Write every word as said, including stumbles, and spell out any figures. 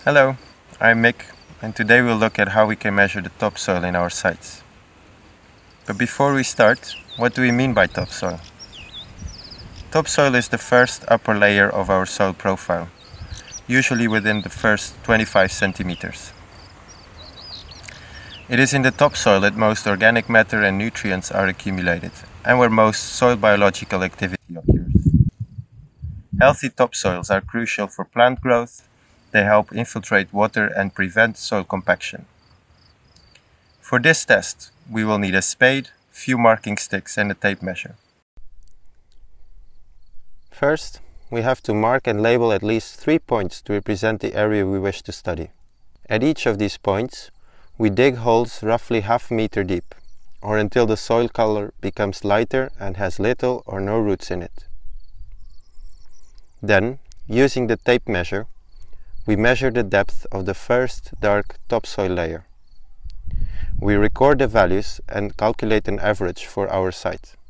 Hello, I'm Mick, and today we'll look at how we can measure the topsoil in our sites. But before we start, what do we mean by topsoil? Topsoil is the first upper layer of our soil profile, usually within the first twenty-five centimeters. It is in the topsoil that most organic matter and nutrients are accumulated, and where most soil biological activity occurs. Healthy topsoils are crucial for plant growth. They help infiltrate water and prevent soil compaction. For this test, we will need a spade, few marking sticks and a tape measure. First, we have to mark and label at least three points to represent the area we wish to study. At each of these points, we dig holes roughly half a meter deep, or until the soil color becomes lighter and has little or no roots in it. Then, using the tape measure, we measure the depth of the first dark topsoil layer. We record the values and calculate an average for our site.